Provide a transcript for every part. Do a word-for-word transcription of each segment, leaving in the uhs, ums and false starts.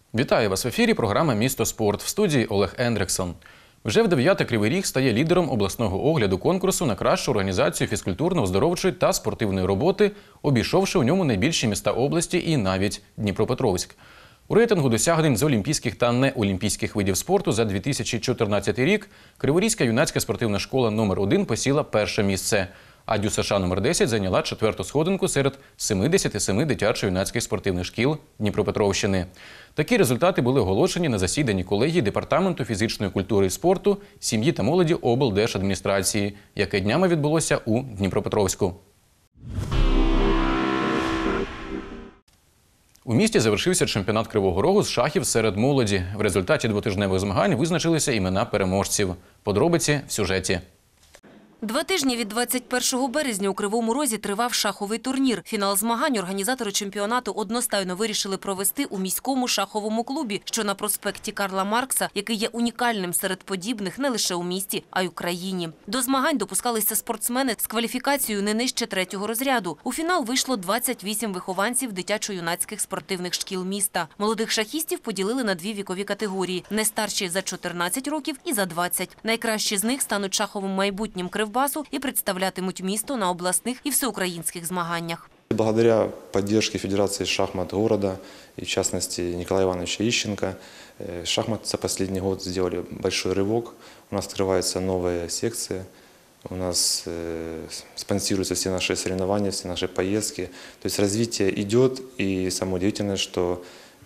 Вітаю вас в ефірі. Програма «Місто спорт». В студії Олег Ендриксон. Вже в дев'яте Кривий Ріг стає лідером обласного огляду конкурсу на кращу організацію фізкультурно-оздоровчої та спортивної роботи, обійшовши у ньому найбільші міста області і навіть Дніпропетровськ. У рейтингу досягнень з олімпійських та неолімпійських видів спорту за дві тисячі чотирнадцятий рік Криворізька юнацька спортивна школа номер один посіла перше місце, а ДЮСШ номер десять зайняла четверту сходинку серед сімдесят сім дитячо-юнацьких спортивних шкіл Дніпропетровщини. Такі результати були оголошені на засіданні колегії Департаменту фізичної культури і спорту, сім'ї та молоді облдержадміністрації, яке днями відбулося у Дніпропетровську. У місті завершився чемпіонат Кривого Рогу з шахів серед молоді. В результаті двотижневих змагань визначилися імена переможців. Подробиці в сюжеті. Два тижні від двадцять першого березня у Кривому Розі тривав шаховий турнір. Фінал змагань організатори чемпіонату одностайно вирішили провести у міському шаховому клубі, що на проспекті Карла Маркса, який є унікальним серед подібних не лише у місті, а й у країні. До змагань допускалися спортсмени з кваліфікацією не нижче третього розряду. У фінал вийшло двадцять вісім вихованців дитячо-юнацьких спортивних шкіл міста. Молодих шахістів поділили на дві вікові категорії – не старші за чотирнадцять років і за двадцять. Найкращі з них стануть шаховим майбутнім Кривбасу і представлятимуть місто на обласних і всеукраїнських змаганнях. Благодаря поддержке Федерации шахмат города, и в частности Николая Ивановича Ищенко, шахматы за последний год сделали большой рывок. У нас открываются новые секции, у нас спонсируются все наши соревнования, все наши поездки. То есть развитие идет, и самое удивительное, что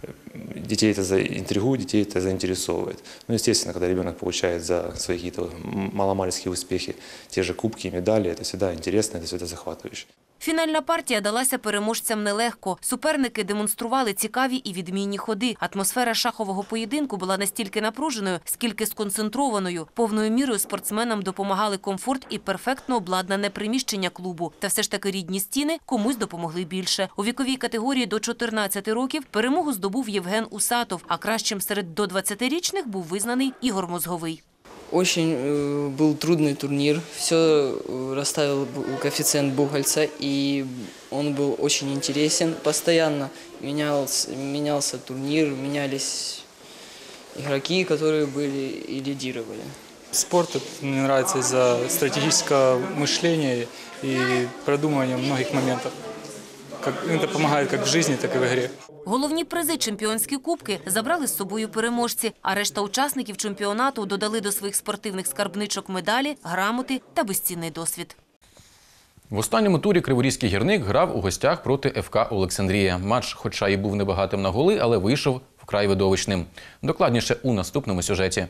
детей это заинтригует, детей это заинтересовывает. Ну, естественно, когда ребенок получает за свои какие-то маломальские успехи те же кубки, медали, это всегда интересно, это всегда захватывающе. Фінальна партія далася переможцям нелегко. Суперники демонстрували цікаві і відмінні ходи. Атмосфера шахового поєдинку була настільки напруженою, скільки сконцентрованою. Повною мірою спортсменам допомагали комфорт і перфектно обладнане приміщення клубу. Та все ж таки рідні стіни комусь допомогли більше. У віковій категорії до чотирнадцяти років перемогу здобув Євген Усатов, а кращим серед до двадцятирічних був визнаний Ігор Мозговий. Очень был трудный турнир, все расставил коэффициент Бугольца, и он был очень интересен. Постоянно менялся, менялся турнир, менялись игроки, которые были и лидировали. Спорт мне нравится из-за стратегического мышления и продумывания многих моментов. Это помогает как в жизни, так и в игре. Головні призи чемпіонські кубки забрали з собою переможці, а решта учасників чемпіонату додали до своїх спортивних скарбничок медалі, грамоти та безцінний досвід. В останньому турі Криворізький гірник грав у гостях проти ФК «Олександрія». Матч, хоча і був небагатим на голи, але вийшов вкрай видовищним. Докладніше у наступному сюжеті.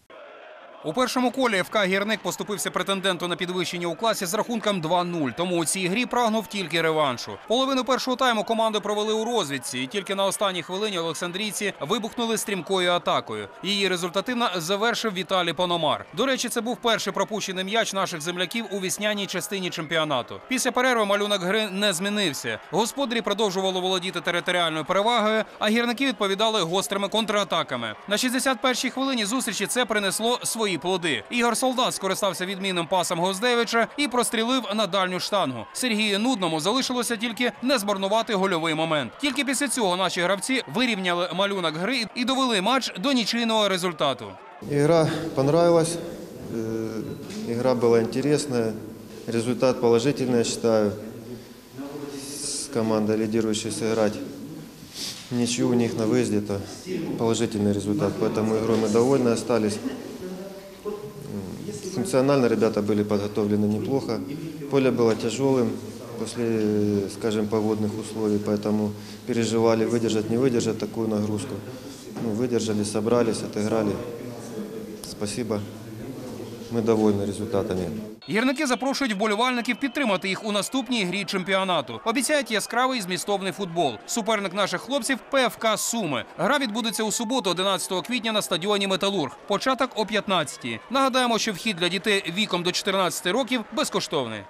У першому колі ФК «Гірник» поступився претенденту на підвищення у класі з рахунком два нуль, тому у цій грі прагнув тільки реваншу. Половину першого тайму команду провели у розвідці, і тільки на останній хвилині олександрійці вибухнули стрімкою атакою. Її результативно завершив Віталій Пономар. До речі, це був перший пропущений м'яч наших земляків у весняній частині чемпіонату. Після перерви малюнок гри не змінився. Господарі продовжували володіти територіальною перевагою, а гірники відповідали гострими контратаками. На шістдесят першій хвилині зустрічі це принесло свої плоди. Ігор Солдат скористався відмінним пасом Гоздевича і прострілив на дальню штангу. Сергію Нудному залишилося тільки не змарнувати гольовий момент. Тільки після цього наші гравці вирівняли малюнок гри і довели матч до нічийного результату. Игра понравилась, игра была интересная, результат положительный, я считаю. С командой лидирующей сыграть ничью у них на выезде, это положительный результат, поэтому игрой мы довольны остались. Функционально ребята были подготовлены неплохо. Поле было тяжелым после, скажем, погодных условий, поэтому переживали, выдержать, не выдержать такую нагрузку. Ну, выдержали, собрались, отыграли. Спасибо. Ми довольні результатами. Гірники запрошують вболівальників підтримати їх у наступній грі чемпіонату. Обіцяють яскравий змістовний футбол. Суперник наших хлопців – ПФК Суми. Гра відбудеться у суботу, одинадцятого квітня, на стадіоні «Металург». Початок о п'ятнадцятій. Нагадаємо, що вхід для дітей віком до чотирнадцяти років безкоштовний.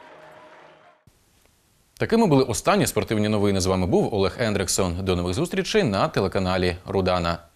Такими були останні спортивні новини. З вами був Олег Ендриксон. До нових зустрічей на телеканалі «Рудана».